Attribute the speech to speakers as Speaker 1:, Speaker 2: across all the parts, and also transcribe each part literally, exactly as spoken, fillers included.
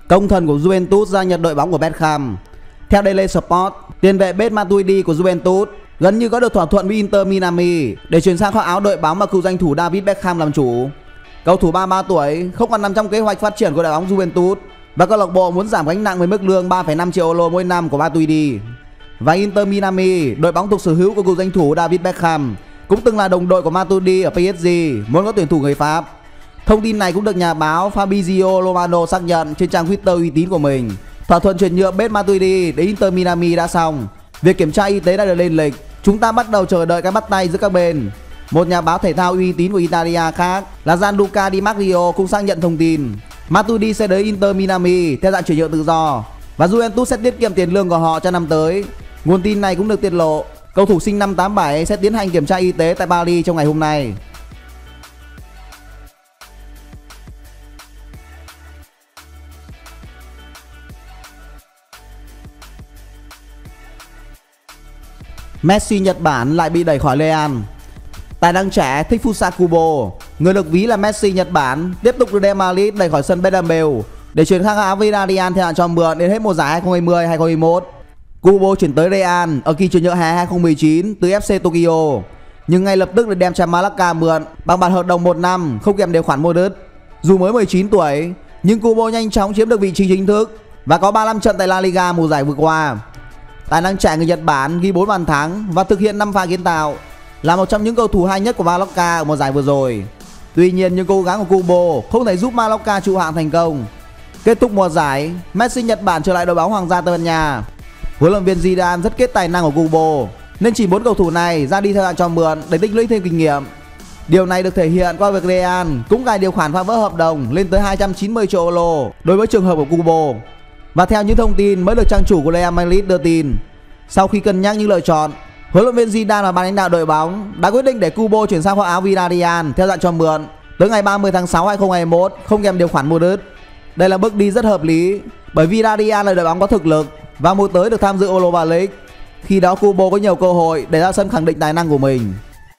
Speaker 1: Công thần của Juventus gia nhập đội bóng của Beckham. Theo Daily Sport, tiền vệ Bet Matuidi của Juventus gần như có được thỏa thuận với Inter Miami để chuyển sang khoác áo đội bóng mà cựu danh thủ David Beckham làm chủ. Cầu thủ ba mươi ba tuổi không còn nằm trong kế hoạch phát triển của đội bóng Juventus và câu lạc bộ muốn giảm gánh nặng với mức lương ba phẩy năm triệu euro mỗi năm của Matuidi. Và Inter Miami, đội bóng thuộc sở hữu của cựu danh thủ David Beckham, cũng từng là đồng đội của Matuidi ở pê ét giê, muốn có tuyển thủ người Pháp. Thông tin này cũng được nhà báo Fabrizio Romano xác nhận trên trang Twitter uy tín của mình. Thỏa thuận chuyển nhượng Bet Matuidi đến Inter Miami đã xong. Việc kiểm tra y tế đã được lên lịch. Chúng ta bắt đầu chờ đợi cái bắt tay giữa các bên. Một nhà báo thể thao uy tín của Italia khác là Gianluca Di Marzio cũng xác nhận thông tin Matuidi sẽ đến Inter Miami theo dạng chuyển nhượng tự do và Juventus sẽ tiết kiệm tiền lương của họ cho năm tới. Nguồn tin này cũng được tiết lộ cầu thủ sinh năm tám bảy sẽ tiến hành kiểm tra y tế tại Paris trong ngày hôm nay. Messi Nhật Bản lại bị đẩy khỏi Real. Tài năng trẻ thích Futsal Kubo, người được ví là Messi Nhật Bản, tiếp tục được Real Madrid đẩy khỏi sân Bernabeu để chuyển sang áo Villarreal theo hạn cho mượn đến hết mùa giải hai không hai không hai không hai mốt. Kubo chuyển tới Real ở kỳ chuyển nhượng hè hai không một chín từ ép xê Tokyo, nhưng ngay lập tức được đem cho Malaga mượn bằng bản hợp đồng một năm không kèm điều khoản mua đứt. Dù mới mười chín tuổi, nhưng Kubo nhanh chóng chiếm được vị trí chính thức và có ba mươi lăm trận tại La Liga mùa giải vừa qua. Tài năng trẻ người Nhật Bản ghi bốn bàn thắng và thực hiện năm pha kiến tạo, là một trong những cầu thủ hay nhất của Mallorca ở mùa giải vừa rồi. Tuy nhiên những cố gắng của Kubo không thể giúp Mallorca trụ hạng thành công. Kết thúc mùa giải, Messi Nhật Bản trở lại đội bóng Hoàng gia Tây Ban Nha. Huấn luyện viên Zidane rất kết tài năng của Kubo nên chỉ bốn cầu thủ này ra đi theo hạn cho mượn để tích lũy thêm kinh nghiệm. Điều này được thể hiện qua việc Real cũng cài điều khoản phá vỡ hợp đồng lên tới hai trăm chín mươi triệu euro đối với trường hợp của Kubo. Và theo những thông tin mới được trang chủ của Real Madrid đưa tin, sau khi cân nhắc những lựa chọn, huấn luyện viên Zidane và ban lãnh đạo đội bóng đã quyết định để Kubo chuyển sang khoác áo Villarreal theo dạng cho mượn tới ngày ba mươi tháng sáu hai không hai mốt không kèm điều khoản mua đứt. Đây là bước đi rất hợp lý bởi Villarreal là đội bóng có thực lực và mùa tới được tham dự Europa League. Khi đó Kubo có nhiều cơ hội để ra sân khẳng định tài năng của mình.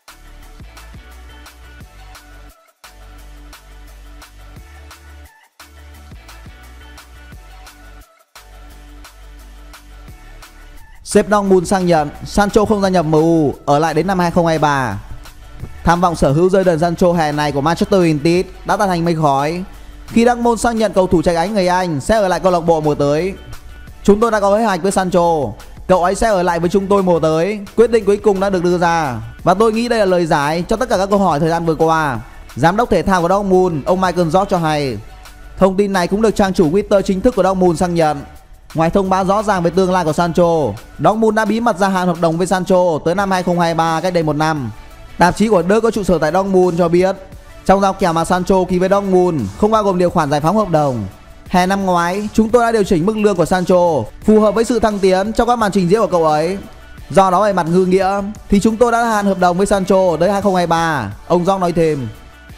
Speaker 1: Sếp Dortmund xác nhận Sancho không gia nhập em u, ở lại đến năm hai không hai ba. Tham vọng sở hữu Jadon Sancho hè này của Manchester United đã tan thành mây khói khi Dortmund xác nhận cầu thủ chạy ánh người Anh sẽ ở lại câu lạc bộ mùa tới. Chúng tôi đã có kế hoạch với Sancho, cậu ấy sẽ ở lại với chúng tôi mùa tới. Quyết định cuối cùng đã được đưa ra và tôi nghĩ đây là lời giải cho tất cả các câu hỏi thời gian vừa qua. Giám đốc thể thao của Dortmund, ông Michael Zorc cho hay. Thông tin này cũng được trang chủ Twitter chính thức của Dortmund xác nhận. Ngoài thông báo rõ ràng về tương lai của Sancho, Dortmund đã bí mật gia hạn hợp đồng với Sancho tới năm hai không hai ba cách đây một năm. Tạp chí của Đức có trụ sở tại Dortmund cho biết trong giao kèo mà Sancho ký với Dortmund không bao gồm điều khoản giải phóng hợp đồng. Hè năm ngoái, chúng tôi đã điều chỉnh mức lương của Sancho phù hợp với sự thăng tiến trong các màn trình diễn của cậu ấy. Do đó về mặt ngữ nghĩa thì chúng tôi đã hạn hợp đồng với Sancho tới hai không hai ba, ông Zorc nói thêm.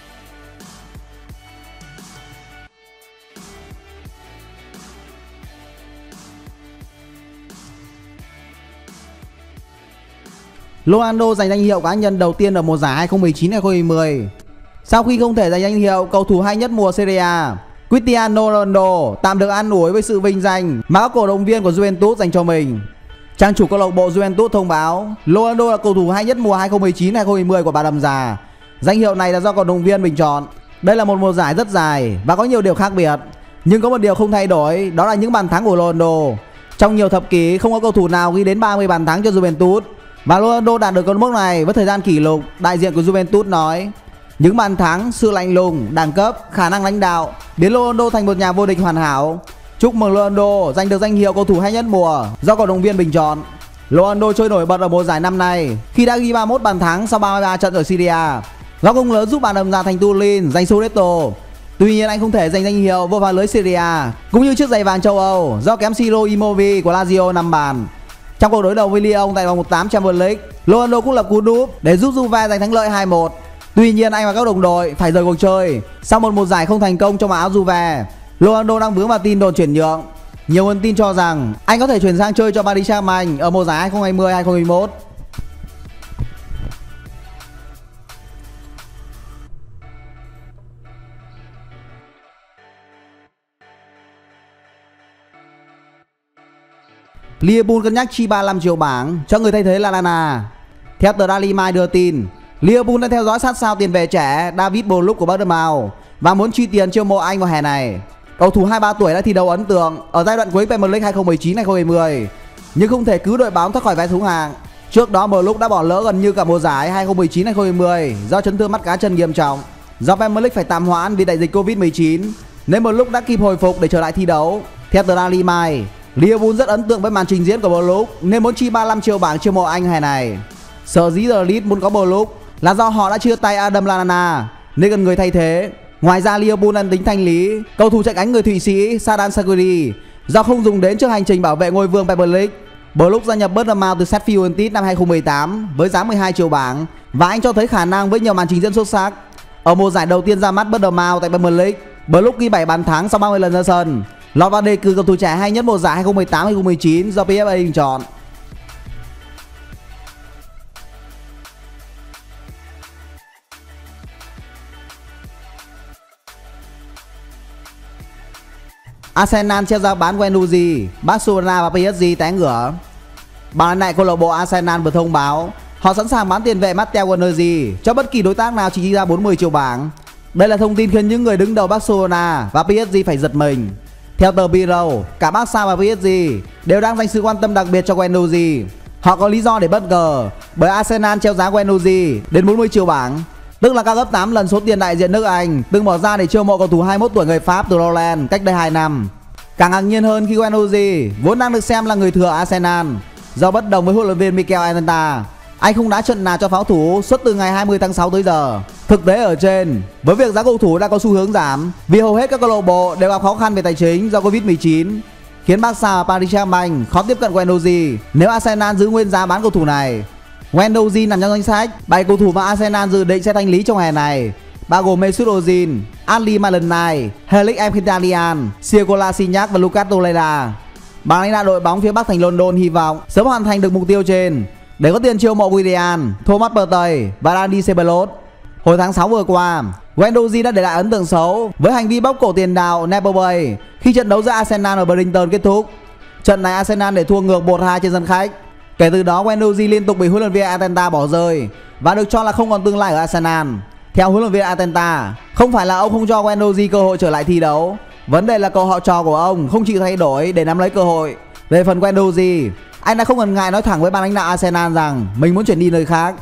Speaker 1: Ronaldo giành danh hiệu cá nhân đầu tiên ở mùa giải hai không một chín hai không hai không. Sau khi không thể giành danh hiệu cầu thủ hay nhất mùa Serie A, Cristiano Ronaldo tạm được an ủi với sự vinh danh mà các cổ động viên của Juventus dành cho mình. Trang chủ câu lạc bộ Juventus thông báo Ronaldo là cầu thủ hay nhất mùa hai không một chín hai không hai không của bà đầm già. Danh hiệu này là do cổ động viên bình chọn. Đây là một mùa giải rất dài và có nhiều điều khác biệt, nhưng có một điều không thay đổi, đó là những bàn thắng của Ronaldo. Trong nhiều thập kỷ không có cầu thủ nào ghi đến ba mươi bàn thắng cho Juventus và Ronaldo đạt được con mốc này với thời gian kỷ lục. Đại diện của Juventus nói những bàn thắng, sự lạnh lùng, đẳng cấp, khả năng lãnh đạo biến Ronaldo thành một nhà vô địch hoàn hảo. Chúc mừng Ronaldo giành được danh hiệu cầu thủ hay nhất mùa do cổ động viên bình chọn. Ronaldo chơi nổi bật ở mùa giải năm nay khi đã ghi ba mươi mốt bàn thắng sau ba mươi ba trận ở Serie A, do công lớn giúp bà đầm già thành Turin giành Scudetto. Tuy nhiên anh không thể giành danh hiệu vô phá lưới Serie A cũng như chiếc giày vàng châu Âu do kém Ciro Immobile của Lazio năm bàn. Trong cuộc đối đầu với Lyon tại vòng một tám Champions League, Ronaldo cũng lập cú đúp để giúp Juve giành thắng lợi hai một. Tuy nhiên anh và các đồng đội phải rời cuộc chơi sau một mùa giải không thành công trong áo Juve. Ronaldo đang vướng vào tin đồn chuyển nhượng. Nhiều nguồn tin cho rằng anh có thể chuyển sang chơi cho Paris Saint-Germain ở mùa giải hai không hai không hai không hai mốt. Liverpool cân nhắc chi ba mươi lăm triệu bảng cho người thay thế là Lallana. Theo tờ Daily Mail đưa tin, Liverpool đang theo dõi sát sao tiền vệ trẻ David Bluck của Bournemouth và muốn chi tiền chiêu mộ anh vào hè này. Cầu thủ hai mươi ba tuổi đã thi đấu ấn tượng ở giai đoạn cuối Premier League hai không một chín hai không hai không, nhưng không thể cứu đội bóng thoát khỏi vé xuống hạng. Trước đó Bluck đã bỏ lỡ gần như cả mùa giải hai không một chín hai không hai không do chấn thương mắt cá chân nghiêm trọng. Do Premier League phải tạm hoãn vì đại dịch Covid mười chín nên Bluck đã kịp hồi phục để trở lại thi đấu. Theo tờ Daily Mail, Liverpool rất ấn tượng với màn trình diễn của Bluck nên muốn chi ba mươi lăm triệu bảng chiêu mộ anh hè này. Sở dĩ The Leeds muốn có Bluck là do họ đã chia tay Adam Lallana nên cần người thay thế. Ngoài ra Liverpool đang tính thanh lý cầu thủ chạy cánh người Thụy Sĩ Xherdan Shaqiri do không dùng đến trước hành trình bảo vệ ngôi vương Premier League. Bluck gia nhập Bournemouth từ Sheffield United năm hai không một tám với giá mười hai triệu bảng và anh cho thấy khả năng với nhiều màn trình diễn xuất sắc. Ở mùa giải đầu tiên ra mắt Bournemouth tại Premier League, Bluck ghi bảy bàn thắng sau ba mươi lần ra sân, lọt vào đề cử cầu thủ trẻ hay nhất mùa giải hai không một tám hai không một chín do pê ép a bình chọn. Arsenal treo giá bán Guendouzi, Barcelona và pê ét giê té ngửa. Bản này câu lạc bộ Arsenal vừa thông báo họ sẵn sàng bán tiền vệ Matteo Guendouzi cho bất kỳ đối tác nào chỉ chi ra bốn mươi triệu bảng. Đây là thông tin khiến những người đứng đầu Barcelona và pê ét giê phải giật mình. Theo tờ Biro, cả Barca và pê ét giê đều đang dành sự quan tâm đặc biệt cho Guendouzi. Họ có lý do để bất ngờ bởi Arsenal treo giá Guendouzi đến bốn mươi triệu bảng, tức là cao gấp tám lần số tiền đại diện nước Anh từng bỏ ra để chiêu mộ cầu thủ hai mươi mốt tuổi người Pháp từ Lorient cách đây hai năm. Càng ngạc nhiên hơn khi Guendouzi vốn đang được xem là người thừa Arsenal, do bất đồng với huấn luyện viên Mikel Arteta, anh không đá trận nào cho pháo thủ suốt từ ngày hai mươi tháng sáu tới giờ. Thực tế ở trên, với việc giá cầu thủ đã có xu hướng giảm vì hầu hết các câu lạc bộ đều gặp khó khăn về tài chính do Covid mười chín, khiến Barca và Paris Saint-Germain khó tiếp cận Guendouzi nếu Arsenal giữ nguyên giá bán cầu thủ này. Guendouzi nằm trong danh sách bảy cầu thủ mà Arsenal dự định sẽ thanh lý trong hè này, bao gồm Mesut Ozil, Ali Maledon, Felix Mkhitaryan, Sio Kolasinac và Lucas Torreira. Ban lãnh đạo đội bóng phía Bắc thành London hy vọng sớm hoàn thành được mục tiêu trên để có tiền chiêu mộ Willian, Thomas Partey và Dani Ceballos. Hồi tháng sáu vừa qua, Guendouzi đã để lại ấn tượng xấu với hành vi bóc cổ tiền đạo Nepo Bay khi trận đấu giữa Arsenal và Brighton kết thúc. Trận này Arsenal để thua ngược một hai trên sân khách. Kể từ đó Guendouzi liên tục bị huấn luyện viên Arteta bỏ rơi và được cho là không còn tương lai ở Arsenal. Theo huấn luyện viên Arteta, không phải là ông không cho Guendouzi cơ hội trở lại thi đấu, vấn đề là câu họ trò của ông không chịu thay đổi để nắm lấy cơ hội. Về phần Guendouzi, anh đã không ngần ngại nói thẳng với ban lãnh đạo Arsenal rằng mình muốn chuyển đi nơi khác.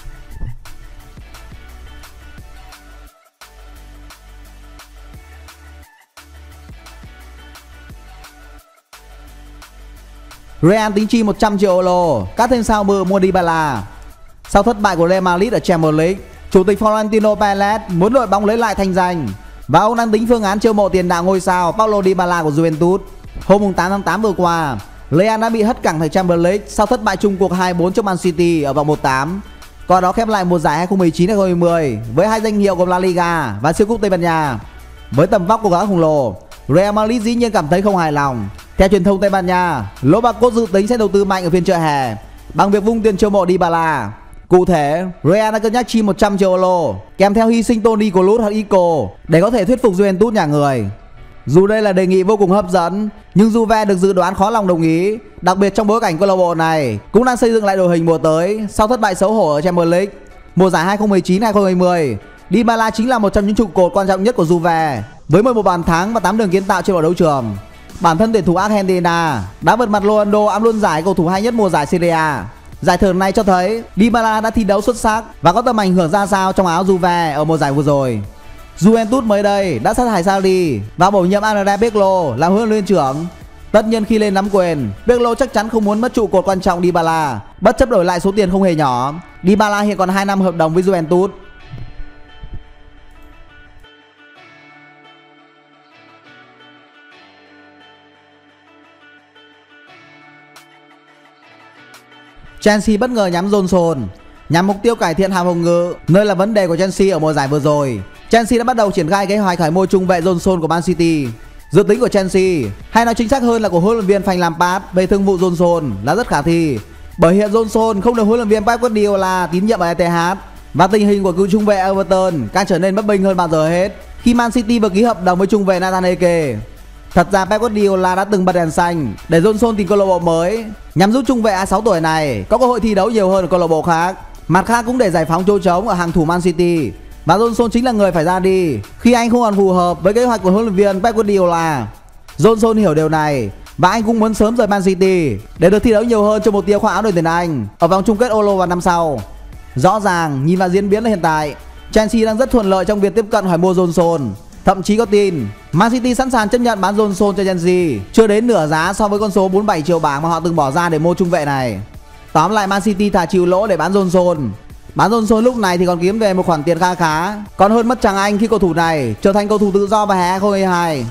Speaker 1: Real tính chi một trăm triệu euro cắt thêm sao bự mua Dybala. Sau thất bại của Real Madrid ở Champions League, chủ tịch Florentino Perez muốn đội bóng lấy lại thanh danh và ông đang tính phương án chiêu mộ tiền đạo ngôi sao Paulo Dybala của Juventus. Hôm tám tháng tám vừa qua, Real đã bị hất cẳng tại Champions League sau thất bại chung cuộc hai bốn trước Man City ở vòng một tám. Qua đó khép lại mùa giải hai không một chín hai không hai không với hai danh hiệu gồm La Liga và siêu cúp Tây Ban Nha. Với tầm vóc của gã khổng lồ, Real Madrid dĩ nhiên cảm thấy không hài lòng. Theo truyền thông Tây Ban Nha, Los Blancos dự tính sẽ đầu tư mạnh ở phiên chợ hè bằng việc vung tiền chiêu mộ Dybala. Cụ thể, Real đã cân nhắc chi một trăm triệu euro kèm theo hy sinh Toni Kroos hoặc Isco để có thể thuyết phục Juventus nhà người. Dù đây là đề nghị vô cùng hấp dẫn, nhưng Juve được dự đoán khó lòng đồng ý, đặc biệt trong bối cảnh câu lạc bộ này cũng đang xây dựng lại đội hình mùa tới sau thất bại xấu hổ ở Champions League. Mùa giải hai không một chín hai không hai không, Dybala chính là một trong những trụ cột quan trọng nhất của Juve với mười một bàn thắng và tám đường kiến tạo trên mọi đấu trường. Bản thân tuyển thủ Argentina đã vượt mặt Ronaldo ẵm luôn giải cầu thủ hay nhất mùa giải Serie A. Giải thưởng này cho thấy Dybala đã thi đấu xuất sắc và có tầm ảnh hưởng ra sao trong áo Juve ở mùa giải vừa rồi. Juventus mới đây đã sát hại Sarri và bổ nhiệm Andrea Pirlo làm huấn luyện viên trưởng. Tất nhiên khi lên nắm quyền, Pirlo chắc chắn không muốn mất trụ cột quan trọng Dybala, bất chấp đổi lại số tiền không hề nhỏ. Dybala hiện còn hai năm hợp đồng với Juventus. Chelsea bất ngờ nhắm Johnson nhằm mục tiêu cải thiện hàng phòng ngự, nơi là vấn đề của Chelsea ở mùa giải vừa rồi. Chelsea đã bắt đầu triển khai kế hoạch khởi mua trung vệ Johnson của Man City. Dự tính của Chelsea, hay nói chính xác hơn là của huấn luyện viên Frank Lampard về thương vụ Johnson là rất khả thi, bởi hiện Johnson không được huấn luyện viên Pep Guardiola tín nhiệm ở Etihad và tình hình của cựu trung vệ Everton càng trở nên bất bình hơn bao giờ hết khi Man City vừa ký hợp đồng với trung vệ Nathan Ake. Thật ra Pep Guardiola đã từng bật đèn xanh để Johnson tìm câu lạc bộ mới nhằm giúp trung vệ hai mươi sáu tuổi này có cơ hội thi đấu nhiều hơn ở câu lạc bộ khác. Mặt khác cũng để giải phóng chỗ trống ở hàng thủ Man City, và Johnson chính là người phải ra đi khi anh không còn phù hợp với kế hoạch của huấn luyện viên Pep Guardiola. Johnson hiểu điều này và anh cũng muốn sớm rời Man City để được thi đấu nhiều hơn cho mục tiêu khoác áo đội tuyển Anh ở vòng chung kết Euro vào năm sau. Rõ ràng nhìn vào diễn biến hiện tại, Chelsea đang rất thuận lợi trong việc tiếp cận hỏi mua Johnson. Thậm chí có tin Man City sẵn sàng chấp nhận bán Johnson cho Chelsea chưa đến nửa giá so với con số bốn mươi bảy triệu bảng mà họ từng bỏ ra để mua trung vệ này. Tóm lại, Man City thà chịu lỗ để bán Johnson. Bán Johnson lúc này thì còn kiếm về một khoản tiền kha khá, còn hơn mất Tràng Anh khi cầu thủ này trở thành cầu thủ tự do vào hè hai không hai hai.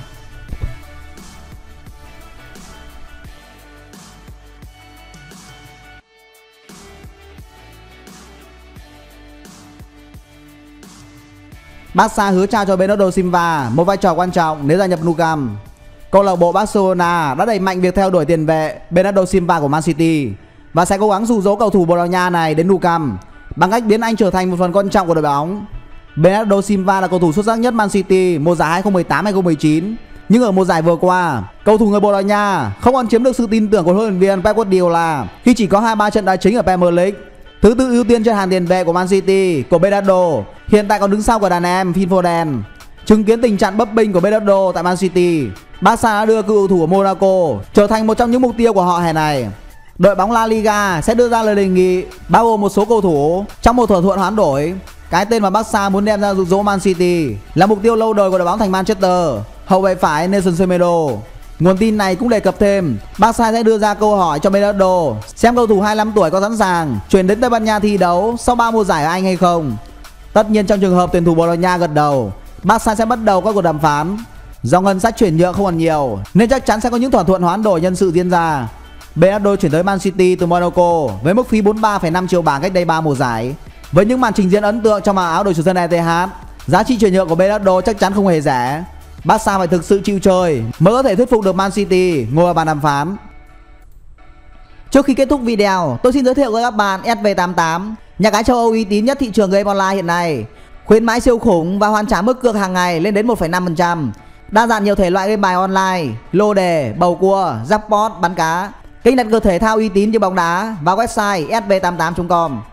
Speaker 1: Barca hứa trao cho Bernardo Silva một vai trò quan trọng nếu gia nhập Nou Camp. Câu lạc bộ Barcelona đã đẩy mạnh việc theo đuổi tiền vệ Bernardo Silva của Man City và sẽ cố gắng dụ dỗ cầu thủ Bồ Đào Nha này đến Nou Camp bằng cách biến anh trở thành một phần quan trọng của đội bóng. Bernardo Silva là cầu thủ xuất sắc nhất Man City mùa giải hai không một tám hai không một chín, nhưng ở mùa giải vừa qua, cầu thủ người Bồ Đào Nha không còn chiếm được sự tin tưởng của huấn luyện viên Pep Guardiola khi chỉ có hai mươi ba trận đá chính ở Premier League. Thứ tự ưu tiên trên hàng tiền vệ của Man City của Bernardo hiện tại còn đứng sau của đàn em Phil Foden. Chứng kiến tình trạng bấp bênh của Bernardo tại Man City, Barca đã đưa cựu thủ của Monaco trở thành một trong những mục tiêu của họ hè này. Đội bóng La Liga sẽ đưa ra lời đề nghị bao gồm một số cầu thủ trong một thỏa thuận hoán đổi. Cái tên mà Barca muốn đem ra dụ dỗ Man City là mục tiêu lâu đời của đội bóng thành Manchester, hậu vệ phải Nelson Semedo. Nguồn tin này cũng đề cập thêm Barca sẽ đưa ra câu hỏi cho Bernardo xem cầu thủ hai mươi lăm tuổi có sẵn sàng chuyển đến Tây Ban Nha thi đấu sau ba mùa giải ở Anh hay không. Tất nhiên trong trường hợp tuyển thủ Bồ Đào Nha gật đầu, Barca sẽ bắt đầu các cuộc đàm phán. Do ngân sách chuyển nhượng không còn nhiều nên chắc chắn sẽ có những thỏa thuận hoán đổi nhân sự diễn ra. Bernardo chuyển tới Man City từ Monaco với mức phí bốn mươi ba phẩy năm triệu bảng cách đây ba mùa giải. Với những màn trình diễn ấn tượng trong màu áo đội chủ sân E T H, giá trị chuyển nhượng của Bernardo chắc chắn không hề rẻ. Barca phải thực sự chịu chơi mới có thể thuyết phục được Man City ngồi vào bàn đàm phán. Trước khi kết thúc video, tôi xin giới thiệu với các bạn S V tám tám, nhà cái châu Âu uy tín nhất thị trường game online hiện nay. Khuyến mãi siêu khủng và hoàn trả mức cược hàng ngày lên đến một phẩy năm phần trăm. Đa dạng nhiều thể loại game bài online, lô đề, bầu cua, jackpot, bắn cá. Kênh đặt cược thể thao uy tín như bóng đá và website S V tám tám chấm com.